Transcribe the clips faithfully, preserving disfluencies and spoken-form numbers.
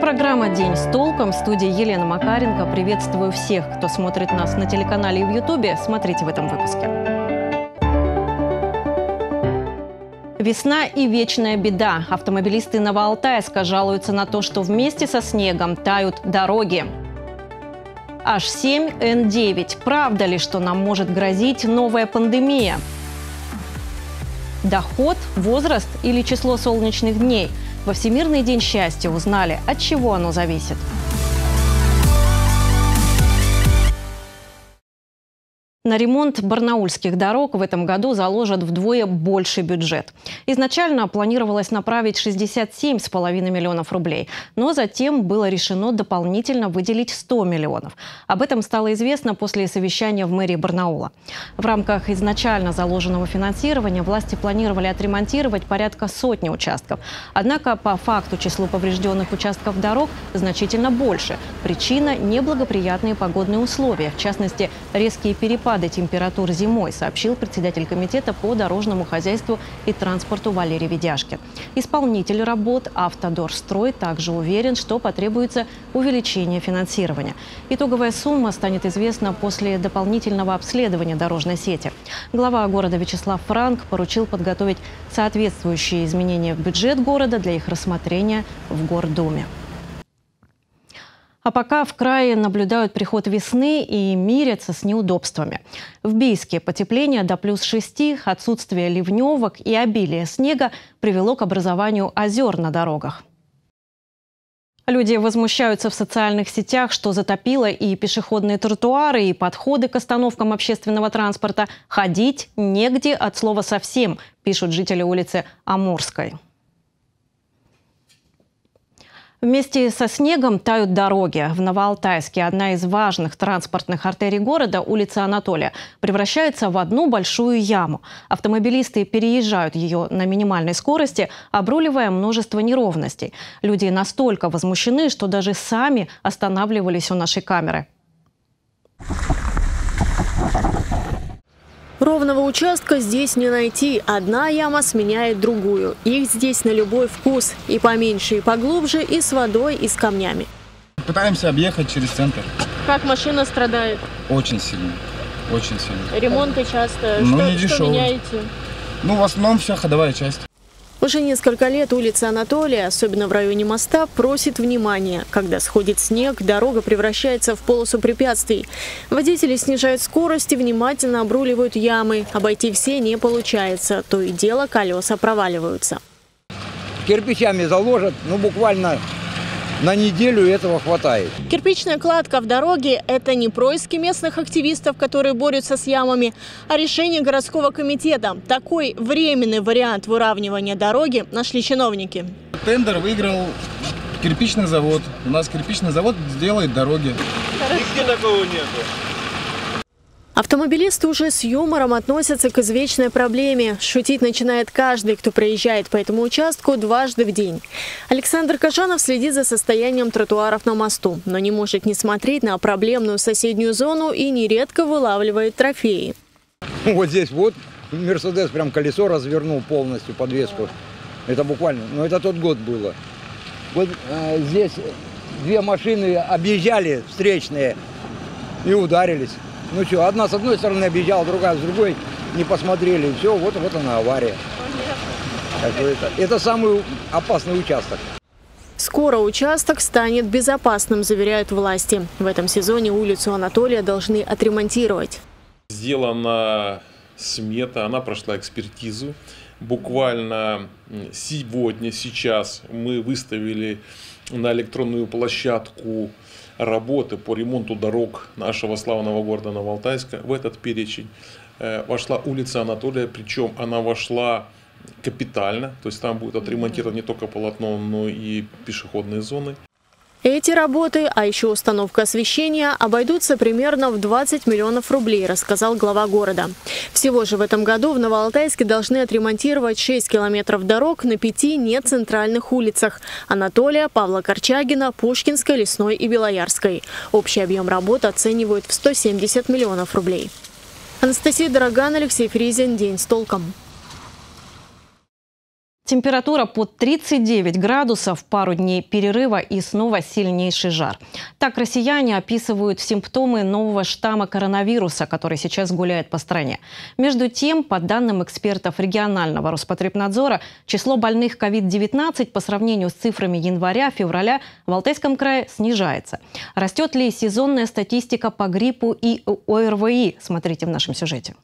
Программа «День с толком». В студии Елена Макаренко. Приветствую всех, кто смотрит нас на телеканале и в Ютубе. Смотрите в этом выпуске. Весна и вечная беда. Автомобилисты Новоалтайска жалуются на то, что вместе со снегом тают дороги. Аш семь эн девять. Правда ли, что нам может грозить новая пандемия? Доход, возраст или число солнечных дней? Во Всемирный день счастья узнали, от чего оно зависит. На ремонт барнаульских дорог в этом году заложат вдвое больше бюджет. Изначально планировалось направить шестьдесят семь с половиной миллионов рублей, но затем было решено дополнительно выделить сто миллионов. Об этом стало известно после совещания в мэрии Барнаула. В рамках изначально заложенного финансирования власти планировали отремонтировать порядка сотни участков. Однако по факту число поврежденных участков дорог значительно больше. Причина – неблагоприятные погодные условия, в частности, резкие перепады температур зимой, сообщил председатель комитета по дорожному хозяйству и транспорту Валерий Ведяшкин. Исполнитель работ «Автодорстрой» также уверен, что потребуется увеличение финансирования. Итоговая сумма станет известна после дополнительного обследования дорожной сети. Глава города Вячеслав Франк поручил подготовить соответствующие изменения в бюджет города для их рассмотрения в Гордуме. А пока в крае наблюдают приход весны и мирятся с неудобствами. В Бийске потепление до плюс шести, отсутствие ливневок и обилие снега привело к образованию озер на дорогах. Люди возмущаются в социальных сетях, что затопило и пешеходные тротуары, и подходы к остановкам общественного транспорта. Ходить негде от слова совсем, пишут жители улицы Амурской. Вместе со снегом тают дороги. В Новоалтайске одна из важных транспортных артерий города, улица Анатолия, превращается в одну большую яму. Автомобилисты переезжают ее на минимальной скорости, обруливая множество неровностей. Люди настолько возмущены, что даже сами останавливались у нашей камеры. Ровного участка здесь не найти. Одна яма сменяет другую. Их здесь на любой вкус. И поменьше, и поглубже, и с водой, и с камнями. Пытаемся объехать через центр. Как машина страдает? Очень сильно. Очень сильно. Ремонты часто. Ну, что, не что дешево. меняете? Ну, в основном вся ходовая часть. Уже несколько лет улица Анатолия, особенно в районе моста, просит внимания. Когда сходит снег, дорога превращается в полосу препятствий. Водители снижают скорость и внимательно обруливают ямы. Обойти все не получается. То и дело колеса проваливаются. Кирпичами заложат, ну буквально на неделю этого хватает. Кирпичная кладка в дороге – это не происки местных активистов, которые борются с ямами, а решение городского комитета. Такой временный вариант выравнивания дороги нашли чиновники. Тендер выиграл кирпичный завод. У нас кирпичный завод делает дороги. Нигде такого нету. Автомобилисты уже с юмором относятся к извечной проблеме. Шутить начинает каждый, кто проезжает по этому участку дважды в день. Александр Кажанов следит за состоянием тротуаров на мосту, но не может не смотреть на проблемную соседнюю зону и нередко вылавливает трофеи. Вот здесь вот Мерседес прям колесо развернул полностью, подвеску. Это буквально, ну это тот год было. Вот э, здесь две машины объезжали встречные и ударились. Ну что, одна с одной стороны объезжала, другая с другой, не посмотрели, и все, вот, вот она авария. Это, это самый опасный участок. Скоро участок станет безопасным, заверяют власти. В этом сезоне улицу Анатолия должны отремонтировать. Сделана смета, она прошла экспертизу. Буквально сегодня, сейчас мы выставили на электронную площадку работы по ремонту дорог нашего славного города Новоалтайска. В этот перечень вошла улица Анатолия, причем она вошла капитально, то есть там будет отремонтировано не только полотно, но и пешеходные зоны. Эти работы, а еще установка освещения, обойдутся примерно в двадцать миллионов рублей, рассказал глава города. Всего же в этом году в Новоалтайске должны отремонтировать шесть километров дорог на пяти нецентральных улицах – Анатолия, Павла Корчагина, Пушкинской, Лесной и Белоярской. Общий объем работ оценивают в сто семьдесят миллионов рублей. Анастасия Дороган, Алексей Фризин. День с толком. Температура под тридцать девять градусов, пару дней перерыва и снова сильнейший жар. Так россияне описывают симптомы нового штамма коронавируса, который сейчас гуляет по стране. Между тем, по данным экспертов регионального Роспотребнадзора, число больных ковид девятнадцать по сравнению с цифрами января-февраля в Алтайском крае снижается. Растет ли сезонная статистика по гриппу и ОРВИ? Смотрите в нашем сюжете.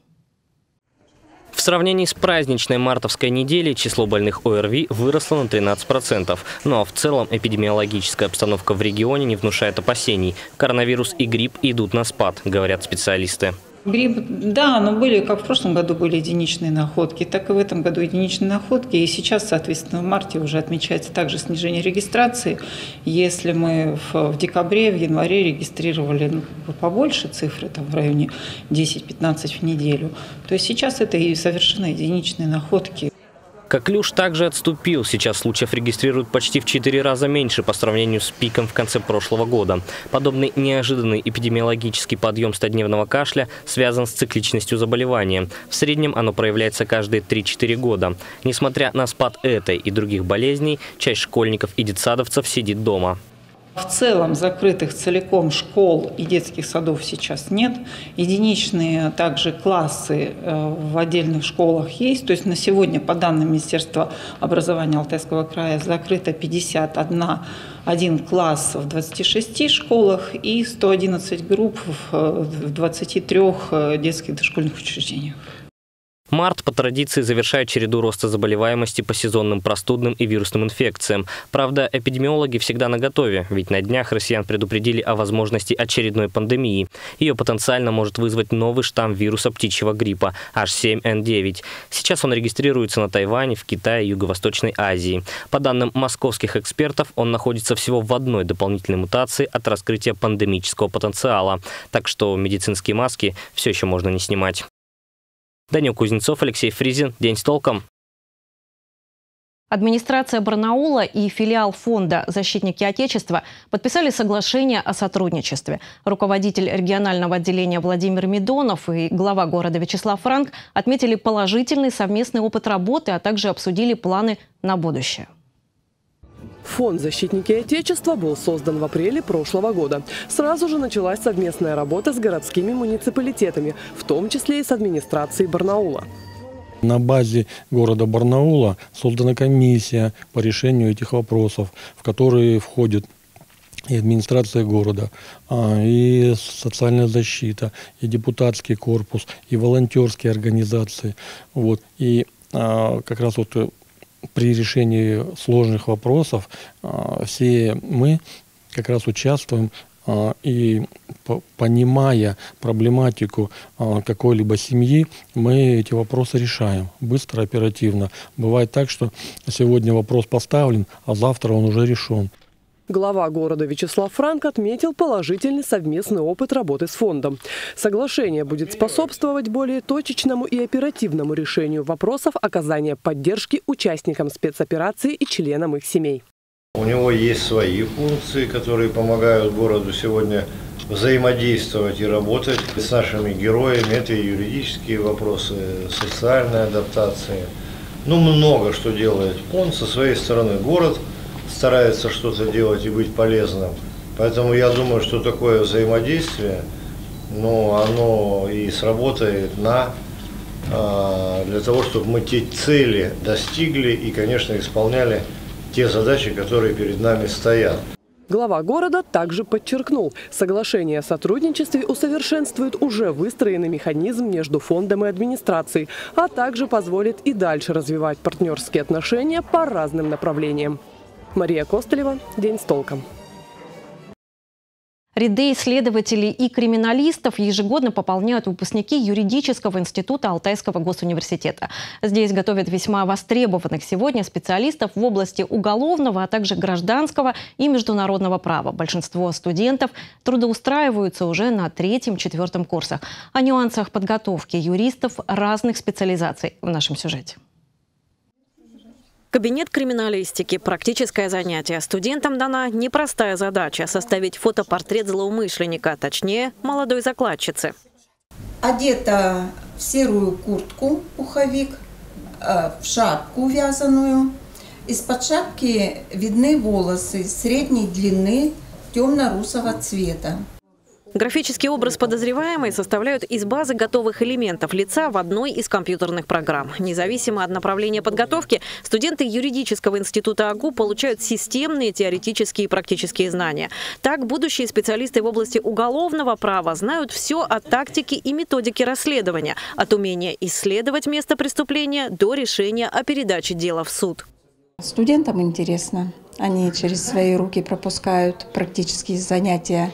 В сравнении с праздничной мартовской неделей число больных ОРВИ выросло на тринадцать процентов. Ну а в целом эпидемиологическая обстановка в регионе не внушает опасений. Коронавирус и грипп идут на спад, говорят специалисты. Грипп, да, но были, как в прошлом году были единичные находки, так и в этом году единичные находки. И сейчас, соответственно, в марте уже отмечается также снижение регистрации. Если мы в, в декабре, в январе регистрировали ну, побольше цифры, там, в районе десять-пятнадцать в неделю, то сейчас это и совершенно единичные находки. Коклюш также отступил. Сейчас случаев регистрируют почти в четыре раза меньше по сравнению с пиком в конце прошлого года. Подобный неожиданный эпидемиологический подъем стодневного кашля связан с цикличностью заболевания. В среднем оно проявляется каждые три-четыре года. Несмотря на спад этой и других болезней, часть школьников и детсадовцев сидит дома. В целом закрытых целиком школ и детских садов сейчас нет. Единичные также классы в отдельных школах есть. То есть на сегодня, по данным Министерства образования Алтайского края, закрыто пятьдесят один класс в двадцати шести школах и сто одиннадцать групп в двадцати трёх детских дошкольных учреждениях. Март по традиции завершает череду роста заболеваемости по сезонным простудным и вирусным инфекциям. Правда, эпидемиологи всегда наготове, ведь на днях россиян предупредили о возможности очередной пандемии. Ее потенциально может вызвать новый штамм вируса птичьего гриппа эйч семь эн девять. Сейчас он регистрируется на Тайване, в Китае и Юго-Восточной Азии. По данным московских экспертов, он находится всего в одной дополнительной мутации от раскрытия пандемического потенциала. Так что медицинские маски все еще можно не снимать. Данил Кузнецов, Алексей Фризин. День с толком. Администрация Барнаула и филиал фонда «Защитники Отечества» подписали соглашение о сотрудничестве. Руководитель регионального отделения Владимир Медонов и глава города Вячеслав Франк отметили положительный совместный опыт работы, а также обсудили планы на будущее. Фонд «Защитники Отечества» был создан в апреле прошлого года. Сразу же началась совместная работа с городскими муниципалитетами, в том числе и с администрацией Барнаула. На базе города Барнаула создана комиссия по решению этих вопросов, в которые входит и администрация города, и социальная защита, и депутатский корпус, и волонтерские организации. Вот. И как раз вот при решении сложных вопросов все мы как раз участвуем и, понимая проблематику какой-либо семьи, мы эти вопросы решаем быстро, оперативно. Бывает так, что сегодня вопрос поставлен, а завтра он уже решен. Глава города Вячеслав Франк отметил положительный совместный опыт работы с фондом. Соглашение будет способствовать более точечному и оперативному решению вопросов оказания поддержки участникам спецоперации и членам их семей. У него есть свои функции, которые помогают городу сегодня взаимодействовать и работать с нашими героями. Это и юридические вопросы, социальная адаптация. Ну, много что делает фонд со своей стороны. Город старается что-то делать и быть полезным. Поэтому я думаю, что такое взаимодействие, ну, оно и сработает на, для того, чтобы мы те цели достигли и, конечно, исполняли те задачи, которые перед нами стоят. Глава города также подчеркнул, соглашение о сотрудничестве усовершенствует уже выстроенный механизм между фондом и администрацией, а также позволит и дальше развивать партнерские отношения по разным направлениям. Мария Костылева. День с толком. Ряды исследователей и криминалистов ежегодно пополняют выпускники юридического института Алтайского госуниверситета. Здесь готовят весьма востребованных сегодня специалистов в области уголовного, а также гражданского и международного права. Большинство студентов трудоустраиваются уже на третьем-четвертом курсах. О нюансах подготовки юристов разных специализаций в нашем сюжете. Кабинет криминалистики – практическое занятие. Студентам дана непростая задача – составить фотопортрет злоумышленника, точнее, молодой закладчицы. Одета в серую куртку, пуховик, в шапку вязаную, Из-под шапки видны волосы средней длины темно-русого цвета. Графический образ подозреваемой составляют из базы готовых элементов лица в одной из компьютерных программ. Независимо от направления подготовки, студенты юридического института АГУ получают системные теоретические и практические знания. Так, будущие специалисты в области уголовного права знают все о тактике и методике расследования, от умения исследовать место преступления до решения о передаче дела в суд. Студентам интересно. Они через свои руки пропускают практические занятия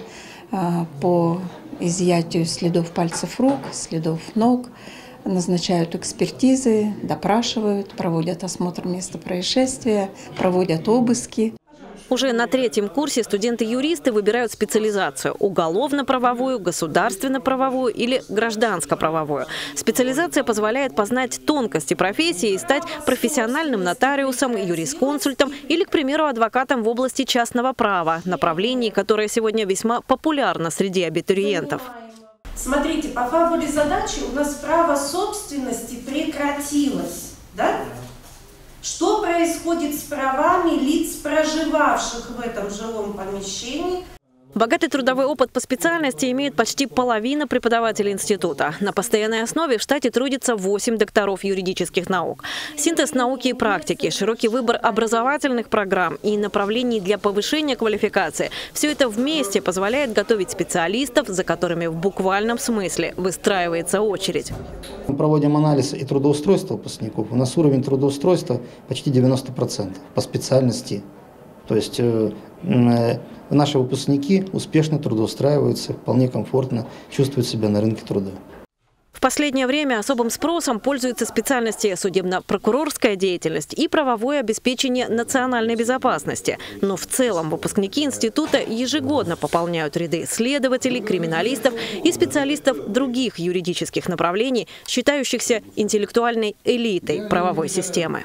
по изъятию следов пальцев рук, следов ног, назначают экспертизы, допрашивают, проводят осмотр места происшествия, проводят обыски. Уже на третьем курсе студенты-юристы выбирают специализацию – уголовно-правовую, государственно-правовую или гражданско-правовую. Специализация позволяет познать тонкости профессии и стать профессиональным нотариусом, юрисконсультом или, к примеру, адвокатом в области частного права, направлении, которое сегодня весьма популярно среди абитуриентов. Смотрите, по фабуле задачи у нас право собственности прекратилось, да? Что происходит с правами лиц, проживавших в этом жилом помещении? Богатый трудовой опыт по специальности имеет почти половина преподавателей института. На постоянной основе в штате трудится восемь докторов юридических наук. Синтез науки и практики, широкий выбор образовательных программ и направлений для повышения квалификации – все это вместе позволяет готовить специалистов, за которыми в буквальном смысле выстраивается очередь. Мы проводим анализ и трудоустройства выпускников. У нас уровень трудоустройства почти девяносто процентов по специальности. То есть э, э, наши выпускники успешно трудоустраиваются, вполне комфортно чувствуют себя на рынке труда. В последнее время особым спросом пользуются специальности судебно-прокурорская деятельность и правовое обеспечение национальной безопасности. Но в целом выпускники института ежегодно пополняют ряды следователей, криминалистов и специалистов других юридических направлений, считающихся интеллектуальной элитой правовой системы.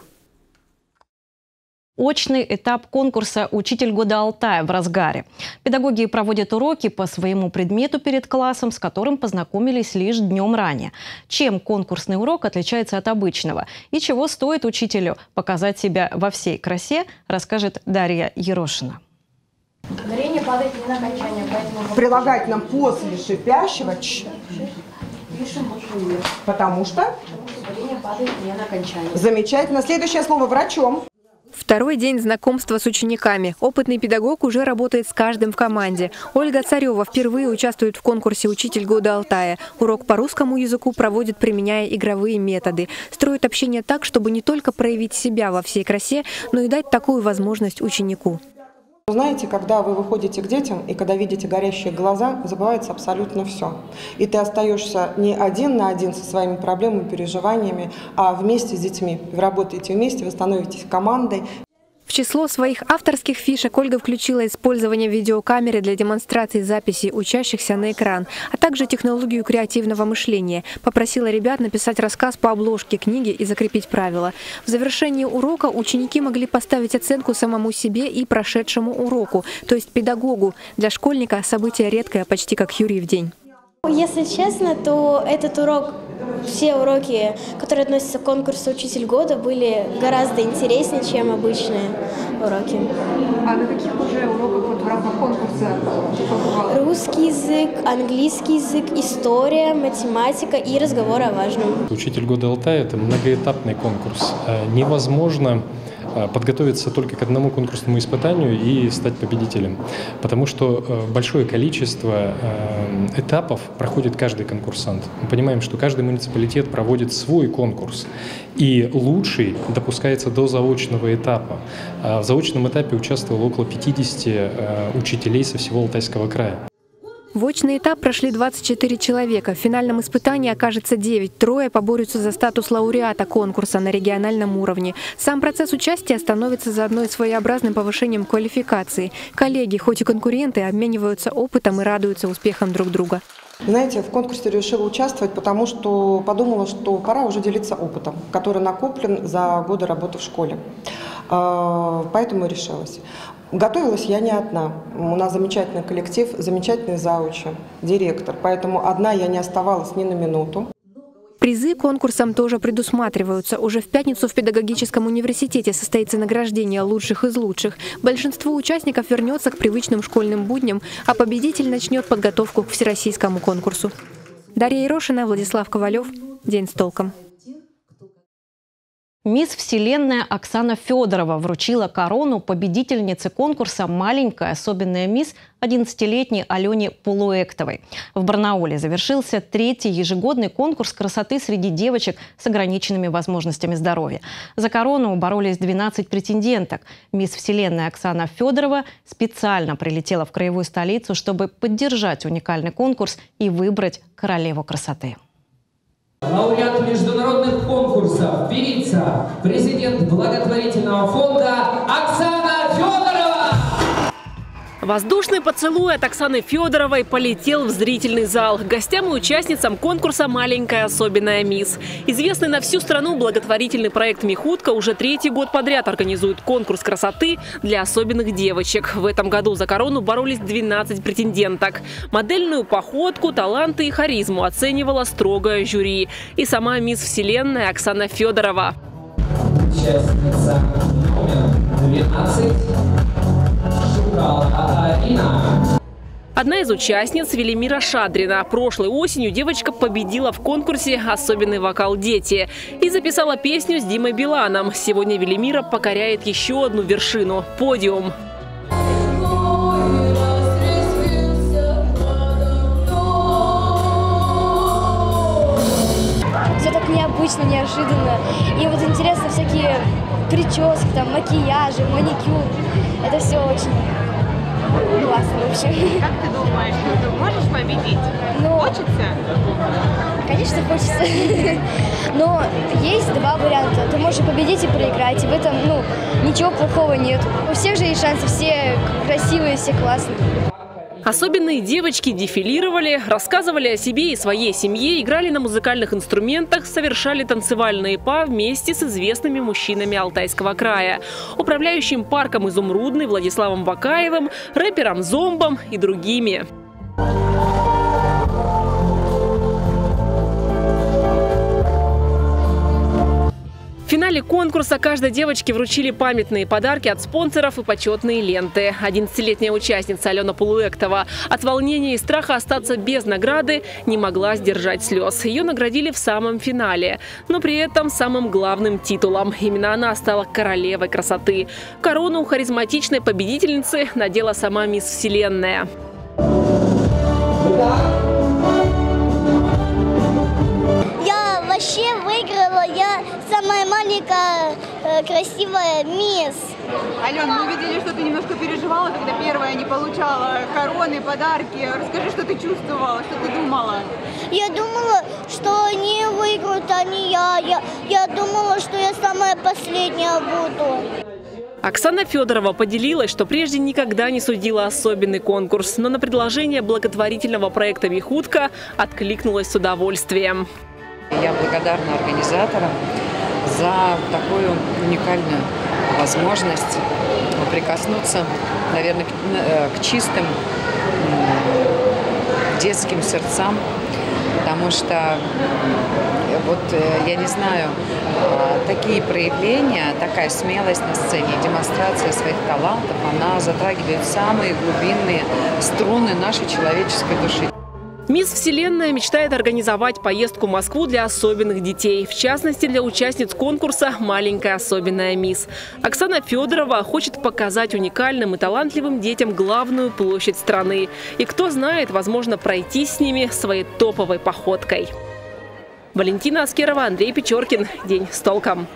Очный этап конкурса «Учитель года Алтая» в разгаре. Педагоги проводят уроки по своему предмету перед классом, с которым познакомились лишь днем ранее. Чем конкурсный урок отличается от обычного? И чего стоит учителю показать себя во всей красе, расскажет Дарья Ерошина. Ударение падает не на окончание, поэтому... Прилагательном после шипящего «ч». Потому что? Ударение падает не на окончание. Замечательно. Следующее слово «врачом». Второй день знакомства с учениками. Опытный педагог уже работает с каждым в команде. Ольга Царева впервые участвует в конкурсе «Учитель года Алтая». Урок по русскому языку проводит, применяя игровые методы. Строит общение так, чтобы не только проявить себя во всей красе, но и дать такую возможность ученику. Знаете, когда вы выходите к детям и когда видите горящие глаза, забывается абсолютно все. И ты остаешься не один на один со своими проблемами, переживаниями, а вместе с детьми. Вы работаете вместе, вы становитесь командой. В число своих авторских фишек Ольга включила использование видеокамеры для демонстрации записей учащихся на экран, а также технологию креативного мышления. Попросила ребят написать рассказ по обложке книги и закрепить правила. В завершении урока ученики могли поставить оценку самому себе и прошедшему уроку, то есть педагогу. Для школьника событие редкое, почти как Юрьев день. Если честно, то этот урок, все уроки, которые относятся к конкурсу «Учитель года», были гораздо интереснее, чем обычные уроки. А на каких уже уроках вот в рамках конкурса побывала? Русский язык, английский язык, история, математика и разговор о важном. «Учитель года Алтая» — это многоэтапный конкурс. Невозможно подготовиться только к одному конкурсному испытанию и стать победителем. Потому что большое количество этапов проходит каждый конкурсант. Мы понимаем, что каждый муниципалитет проводит свой конкурс. И лучший допускается до заочного этапа. В заочном этапе участвовало около пятидесяти учителей со всего Алтайского края. В очный этап прошли двадцать четыре человека. В финальном испытании окажется девять. Трое поборются за статус лауреата конкурса на региональном уровне. Сам процесс участия становится заодно и своеобразным повышением квалификации. Коллеги, хоть и конкуренты, обмениваются опытом и радуются успехам друг друга. Знаете, в конкурсе решила участвовать, потому что подумала, что пора уже делиться опытом, который накоплен за годы работы в школе. Поэтому и решилась. Готовилась я не одна. У нас замечательный коллектив, замечательный заучи, директор. Поэтому одна я не оставалась ни на минуту. Призы конкурсам тоже предусматриваются. Уже в пятницу в педагогическом университете состоится награждение лучших из лучших. Большинство участников вернется к привычным школьным будням, а победитель начнет подготовку к всероссийскому конкурсу. Дарья Ерошина, Владислав Ковалев. День с толком. Мисс Вселенная Оксана Федорова вручила корону победительнице конкурса «Маленькая особенная мисс» одиннадцатилетней Алене Полуэктовой. В Барнауле завершился третий ежегодный конкурс красоты среди девочек с ограниченными возможностями здоровья. За корону боролись двенадцать претенденток. Мисс Вселенная Оксана Федорова специально прилетела в краевую столицу, чтобы поддержать уникальный конкурс и выбрать королеву красоты. Лауреат международных конкурсов, певица, президент благотворительного фонда Оксана Федорова. Воздушный поцелуй от Оксаны Федоровой полетел в зрительный зал. Гостям и участницам конкурса «Маленькая особенная мисс». Известный на всю страну благотворительный проект «Михутка» уже третий год подряд организует конкурс красоты для особенных девочек. В этом году за корону боролись двенадцать претенденток. Модельную походку, таланты и харизму оценивала строгое жюри. И сама мисс Вселенная Оксана Федорова. Участница номер двенадцать. Одна из участниц – Велимира Шадрина. Прошлой осенью девочка победила в конкурсе «Особенный вокал дети» и записала песню с Димой Биланом. Сегодня Велимира покоряет еще одну вершину – подиум. Все так необычно, неожиданно. И вот интересно всякие прически, там, макияжи, маникюр. Это все очень классно вообще. Как ты думаешь, ты можешь победить? Ну, хочется? Конечно, хочется. Но есть два варианта. Ты можешь победить и проиграть. И в этом, ну, ничего плохого нет. У всех же есть шансы, все красивые, все классные. Особенные девочки дефилировали, рассказывали о себе и своей семье, играли на музыкальных инструментах, совершали танцевальные па вместе с известными мужчинами Алтайского края. Управляющим парком «Изумрудный» Владиславом Бакаевым, рэпером Зомбом и другими. В финале конкурса каждой девочке вручили памятные подарки от спонсоров и почетные ленты. одиннадцатилетняя участница Алена Полуэктова от волнения и страха остаться без награды не могла сдержать слез. Ее наградили в самом финале, но при этом самым главным титулом. Именно она стала королевой красоты. Корону у харизматичной победительницы надела сама мисс Вселенная. Я вообще выиграла, я самая маленькая, красивая мисс. Ален, мы видели, что ты немножко переживала, когда первая не получала короны, подарки. Расскажи, что ты чувствовала, что ты думала? Я думала, что они выиграют, а не я. Я, я думала, что я самая последняя буду. Оксана Федорова поделилась, что прежде никогда не судила особенный конкурс, но на предложение благотворительного проекта «Михутка» откликнулась с удовольствием. Я благодарна организаторам за такую уникальную возможность прикоснуться, наверное, к чистым детским сердцам, потому что, вот, я не знаю, такие проявления, такая смелость на сцене, демонстрация своих талантов, она затрагивает самые глубинные струны нашей человеческой души. Мисс Вселенная мечтает организовать поездку в Москву для особенных детей. В частности, для участниц конкурса «Маленькая особенная мисс». Оксана Федорова хочет показать уникальным и талантливым детям главную площадь страны. И кто знает, возможно, пройти с ними своей топовой походкой. Валентина Аскерова, Андрей Печоркин. День с толком.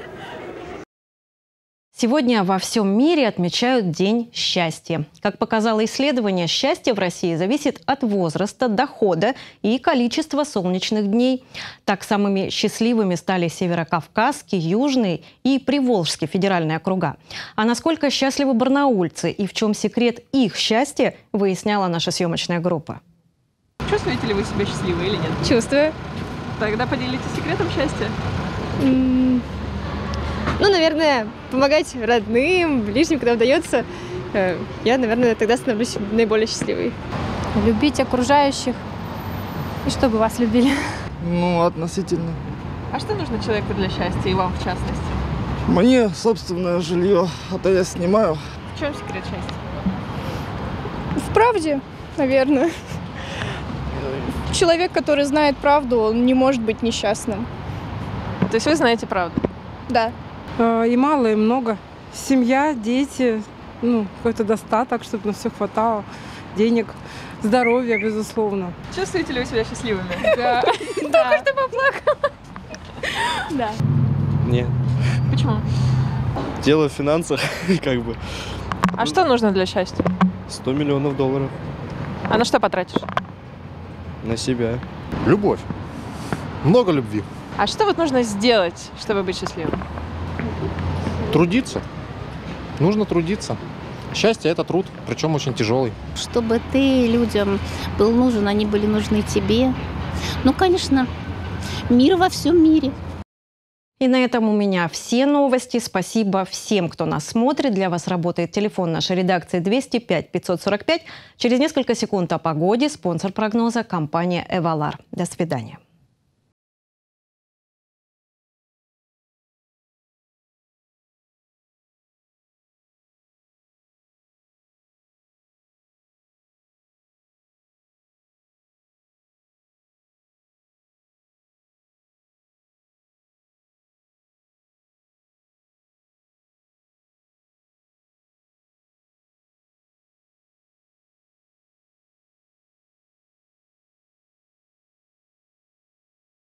Сегодня во всем мире отмечают День счастья. Как показало исследование, счастье в России зависит от возраста, дохода и количества солнечных дней. Так, самыми счастливыми стали Северокавказский, Южный и Приволжский федеральные округа. А насколько счастливы барнаульцы и в чем секрет их счастья, выясняла наша съемочная группа. Чувствуете ли вы себя счастливой или нет? Чувствую. Тогда поделитесь секретом счастья. Mm. Ну, наверное, помогать родным, ближним, когда удается, я, наверное, тогда становлюсь наиболее счастливой. Любить окружающих и чтобы вас любили. Ну, относительно А что нужно человеку для счастья и вам в частности? Мне собственное жилье, а то я снимаю. В чем секрет счастья? В правде, наверное. Человек, который знает правду, он не может быть несчастным. То есть вы знаете правду? Да. И мало, и много. Семья, дети, ну, какой-то достаток, чтобы на все хватало. Денег, здоровья, безусловно. Чувствуете ли вы себя счастливыми? Да. Только что поплакала. Да. Нет. Почему? Дело в финансах, как бы. А что нужно для счастья? сто миллионов долларов. А на что потратишь? На себя. Любовь. Много любви. А что вот нужно сделать, чтобы быть счастливым? Трудиться. Нужно трудиться. Счастье – это труд, причем очень тяжелый. Чтобы ты людям был нужен, они были нужны тебе. Ну, конечно, мир во всем мире. И на этом у меня все новости. Спасибо всем, кто нас смотрит. Для вас работает телефон нашей редакции двести пять пятьсот сорок пять. Через несколько секунд о погоде. Спонсор прогноза – компания «Эвалар». До свидания.